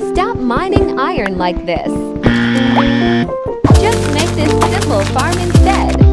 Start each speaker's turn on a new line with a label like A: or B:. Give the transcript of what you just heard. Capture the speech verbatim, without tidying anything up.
A: Stop mining iron like this. Just make this simple farm instead.